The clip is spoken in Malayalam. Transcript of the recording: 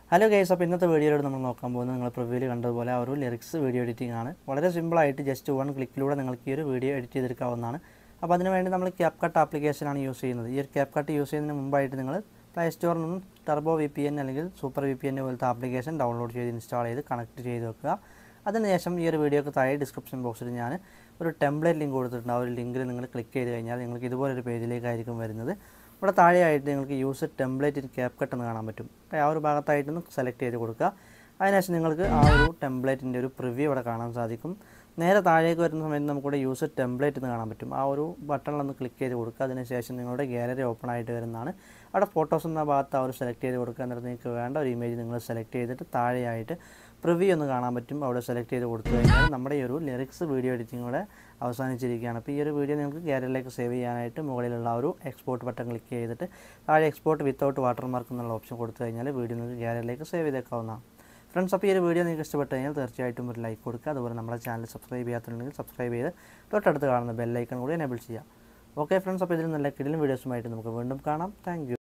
ഹലോ ഗൈസ്, അപ്പോൾ ഇന്നത്തെ വീഡിയോയിലൂടെ നമ്മൾ നോക്കാൻ പോകുന്നത് നിങ്ങൾ പ്രിവ്യൂവിൽ കണ്ടതുപോലെ ഒരു ലിറിക്സ് വീഡിയോ എഡിറ്റിംഗ് ആണ്. വളരെ സിമ്പിളായിട്ട് ജസ്റ്റ് വൺ ക്ലിക്കിലൂടെ നിങ്ങൾക്ക് ഈ ഒരു വീഡിയോ എഡിറ്റ് ചെയ്തെടുക്കാവുന്നതാണ്. അപ്പോൾ അതിനുവേണ്ടി നമ്മൾ ക്യാപ്കട്ട് ആപ്ലിക്കേഷനാണ് യൂസ് ചെയ്യുന്നത്. ഈ ഒരു ക്യാപ്കട്ട് യൂസ് ചെയ്യുന്നതിന് മുമ്പായിട്ട് നിങ്ങൾ പ്ലേ സ്റ്റോറിൽ നിന്നും ടർബോ VPN അല്ലെങ്കിൽ സൂപ്പർ VPN പോലത്തെ ആപ്ലിക്കേഷൻ ഡൗൺലോഡ് ചെയ്ത് ഇൻസ്റ്റാൾ ചെയ്ത് കണക്ട് ചെയ്ത് വെക്കുക. അതിനുശേഷം ഈ ഒരു വീഡിയോക്ക് താഴെ ഡിസ്ക്രിപ്ഷൻ ബോക്സിൽ ഞാൻ ഒരു ടെംപ്ലേറ്റ് ലിങ്ക് കൊടുത്തിട്ടുണ്ട്. ആ ഒരു ലിങ്കിൽ നിങ്ങൾ ക്ലിക്ക് ചെയ്ത് കഴിഞ്ഞാൽ നിങ്ങൾക്ക് ഇതുപോലൊരു പേജിലേക്കായിരിക്കും വരുന്നത്. ഇവിടെ താഴെയായിട്ട് നിങ്ങൾക്ക് യൂസ് ടെംപ്ലേറ്റ് ഇൻ ക്യാപ്കട്ട് എന്ന് കാണാൻ പറ്റും. ആ ഒരു ഭാഗത്തായിട്ടൊന്ന് സെലക്ട് ചെയ്ത് കൊടുക്കുക. അതിനുശേഷം നിങ്ങൾക്ക് ആ ഒരു ടെംപ്ലേറ്റിൻ്റെ ഒരു പ്രിവ്യൂ ഇവിടെ കാണാൻ സാധിക്കും. നേരെ താഴേക്ക് വരുന്ന സമയത്ത് നമുക്കിവിടെ യൂസ് ടെംപ്ലേറ്റ് എന്ന് കാണാൻ പറ്റും. ആ ഒരു ബട്ടണിലൊന്ന് ക്ലിക്ക് ചെയ്ത് കൊടുക്കുക. അതിനുശേഷം നിങ്ങളുടെ ഗാലറി ഓപ്പൺ ആയിട്ട് വരുന്നതാണ്. അവിടെ ഫോട്ടോസ് എന്ന ഭാഗത്ത് ആ ഒരു സെലക്ട് ചെയ്ത് കൊടുക്കുക. എന്നിട്ട് നിങ്ങൾക്ക് വേണ്ട ഒരു ഇമേജ് നിങ്ങൾ സെലക്ട് ചെയ്തിട്ട് താഴെയായിട്ട് പ്രിവ്യൂ ഒന്ന് കാണാൻ പറ്റും. അവിടെ സെലക്ട് ചെയ്ത് കൊടുത്തു കഴിഞ്ഞാൽ നമ്മുടെ ഈ ഒരു ലിറിക്സ് വീഡിയോ എഡിറ്റിംഗ് കൂടെ അവസാനിച്ചിരിക്കുകയാണ്. അപ്പോൾ ഈ ഒരു വീഡിയോ നിങ്ങൾക്ക് ഗാലറിയിലേക്ക് സേവ് ചെയ്യാനായിട്ട് മുകളിലുള്ള ഒരു എക്സ്പോർട്ട് ബട്ടൺ ക്ലിക്ക് ചെയ്തിട്ട് താഴെ എക്സ്പോർട്ട് വിത്തൗട്ട് വാട്ടർമാർക്ക് എന്നുള്ള ഓപ്ഷൻ കൊടുത്തു കഴിഞ്ഞാൽ വീഡിയോ നിങ്ങൾക്ക് ഗാലറിയിലേക്ക് സേവ് ചെയ്തേക്കാവുന്നതാണ്. ഫ്രണ്ട്സ്, അപ്പോൾ ഈ ഒരു വീഡിയോ നിങ്ങൾക്ക് ഇഷ്ടപ്പെട്ട് കഴിഞ്ഞാൽ തീർച്ചയായിട്ടും ഒരു ലൈക്ക് കൊടുക്കുക. അതുപോലെ നമ്മുടെ ചാനൽ സബ്സ്ക്രൈബ് ചെയ്യാത്തുണ്ടെങ്കിൽ സബ്സ്ക്രൈബ് ചെയ്ത് തൊട്ടടുത്ത് കാണുന്ന ബെൽ ഐക്കൺ കൂടി എനേബിൾ ചെയ്യുക. ഓക്കെ ഫ്രണ്ട്സ്, അപ്പോൾ ഇതിൽ നല്ല കിടിലൻ വീഡിയോസുമായിട്ട് നമുക്ക് വീണ്ടും കാണാം. Thank U.